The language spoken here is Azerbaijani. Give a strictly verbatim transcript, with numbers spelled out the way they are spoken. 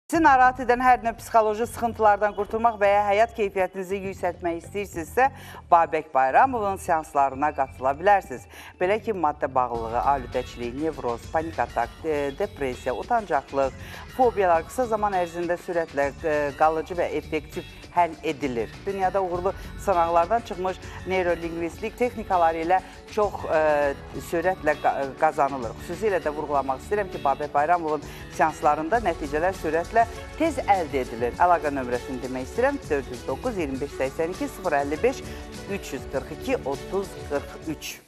Sizi narahat edən hər növ psixoloji sıxıntılardan qurtulmaq və ya həyat keyfiyyətinizi yüksəltmək istəyirsinizsə, Babək Bayramovun seanslarına qatıla bilərsiniz. Belə ki, maddə bağlılığı, alüdəçilik, nevroz, panik atak, depressiya, utancaqlıq, fobiyalar qısa zaman ərzində sürətlə qalıcı və effektiv həll edilir. Dünyada uğurlu sınaqlardan çıxmış neyrolingvistik texnikaları ilə çox ə, sürətlə qazanılır. Xüsusilə də vurğulamaq istəyirəm ki, Babək Bayramovun seanslarında nəticələr sürətlə tez əldə edilir. Əlaqə nömrəsini demək istəyirəm. dörd yüz doqquz iyirmi beş səksən iki sıfır əlli beş üç yüz qırx iki otuz qırx üç.